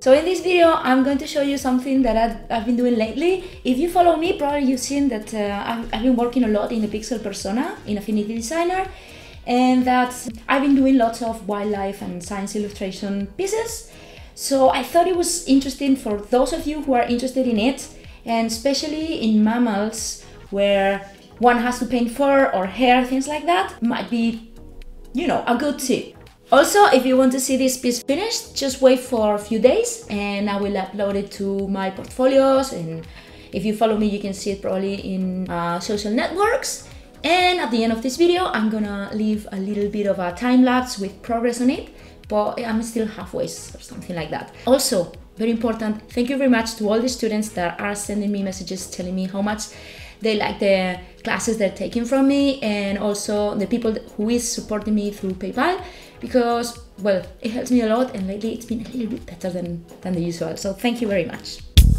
So in this video, I'm going to show you something that I've been doing lately. If you follow me, probably you've seen that I've been working a lot in the Pixel Persona in Affinity Designer, and that I've been doing lots of wildlife and science illustration pieces. So I thought it was interesting for those of you who are interested in it, and especially in mammals where one has to paint fur or hair, things like that, might be, you know, a good tip. Also, if you want to see this piece finished, just wait for a few days and I will upload it to my portfolios, and if you follow me you can see it probably in social networks. And at the end of this video I'm gonna leave a little bit of a time-lapse with progress on it, but I'm still halfway or something like that. Also, very important, thank you very much to all the students that are sending me messages telling me how much they like the classes they're taking from me, and also the people who is supporting me through PayPal, because, well, it helps me a lot, and lately it's been a little bit better than the usual, so thank you very much.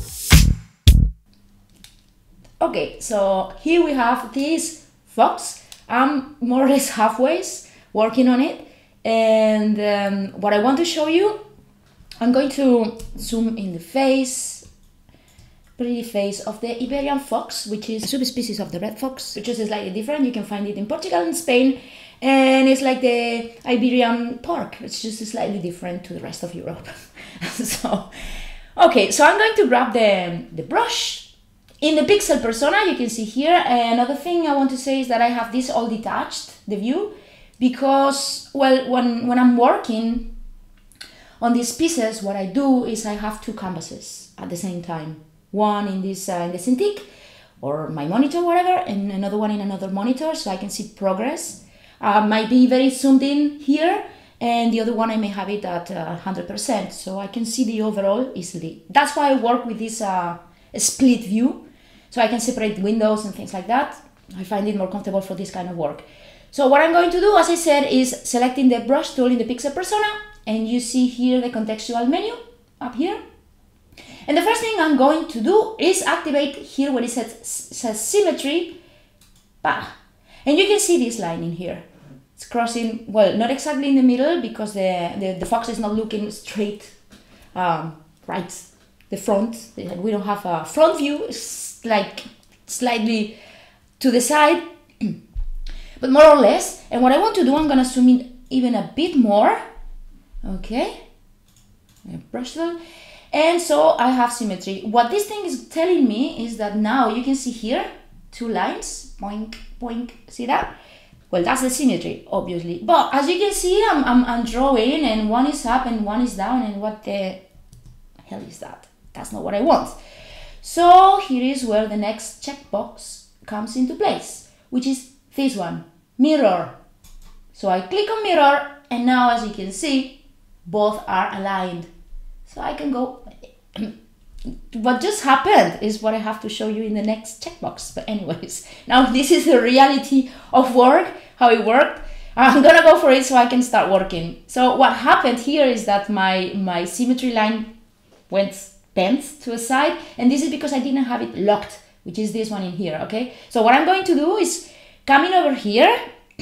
Okay, so here we have this fox. I'm more or less halfway working on it, and what I want to show you, I'm going to zoom in the face, pretty face of the Iberian fox, which is a subspecies of the red fox, which is slightly different. You can find it in Portugal and Spain, and it's like the Iberian pork. It's just slightly different to the rest of Europe. So, okay, so I'm going to grab the brush. In the Pixel Persona, you can see here, another thing I want to say is that I have this all detached, the view, because, well, when I'm working on these pieces, what I do is I have two canvases at the same time. One in this in the Cintiq, or my monitor, whatever, and another one in another monitor, so I can see progress. Might be very zoomed in here, and the other one I may have it at 100%, so I can see the overall easily. That's why I work with this split view, so I can separate windows and things like that. I find it more comfortable for this kind of work. So what I'm going to do, as I said, is selecting the brush tool in the Pixel Persona, and you see here the contextual menu up here. And the first thing I'm going to do is activate here where it says symmetry. Bah. And you can see this line in here. It's crossing, well, not exactly in the middle because the fox is not looking straight right, the front. We don't have a front view, it's like slightly to the side, but more or less. And what I want to do, I'm gonna zoom in even a bit more. Okay, brush tool. And so I have symmetry. What this thing is telling me is that now you can see here two lines, boink, boink, see that? Well, that's the symmetry, obviously. But as you can see, I'm drawing, and one is up and one is down, and what the hell is that? That's not what I want. So here is where the next checkbox comes into place, which is this one, mirror. So I click on mirror, and now as you can see, both are aligned. So I can go. What just happened is what I have to show you in the next checkbox. But anyways, now this is the reality of work, how it worked. I'm gonna go for it so I can start working. So what happened here is that my symmetry line went bent to a side, and this is because I didn't have it locked, which is this one in here, okay? So what I'm going to do is coming over here,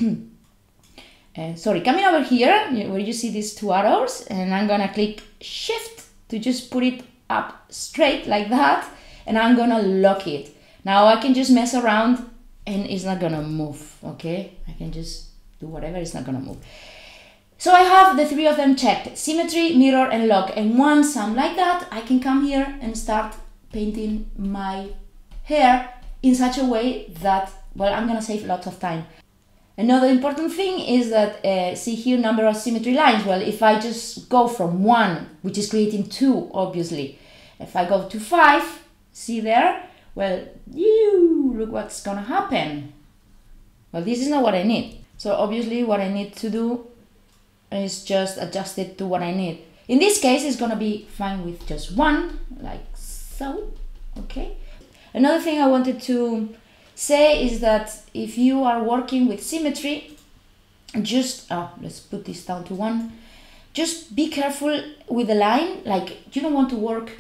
coming over here where you see these two arrows, and I'm gonna click Shift to just put it up straight like that, and I'm gonna lock it. Now I can just mess around and it's not gonna move, okay? I can just do whatever, it's not gonna move. So I have the three of them checked, symmetry, mirror, and lock, and once I'm like that, I can come here and start painting my hair in such a way that, well, I'm gonna save lots of time. Another important thing is that, see here, number of symmetry lines. Well, if I just go from 1, which is creating 2, obviously. If I go to 5, see there? Well, look what's gonna happen. Well, this is not what I need. So obviously what I need to do is just adjust it to what I need. In this case, it's gonna be fine with just 1, like so, okay? Another thing I wanted to say is that if you are working with symmetry, just, let's put this down to 1, just be careful with the line. Like, you don't want to work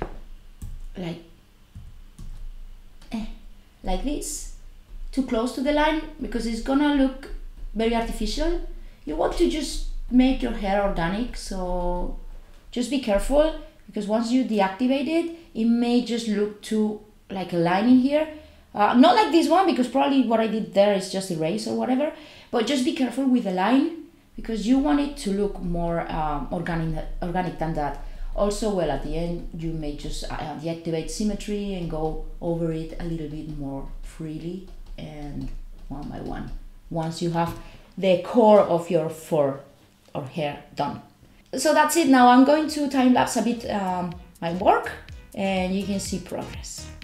like this, too close to the line, because it's gonna look very artificial. You want to just make your hair organic, so just be careful. because once you deactivate it, it may just look too like a line in here. Not like this one, because probably what I did there is just erase or whatever, but just be careful with the line, because you want it to look more organic than that. Also, well, at the end, you may just deactivate symmetry and go over it a little bit more freely and one by one, once you have the core of your fur or hair done. So that's it. Now I'm going to time lapse a bit my work, and you can see progress.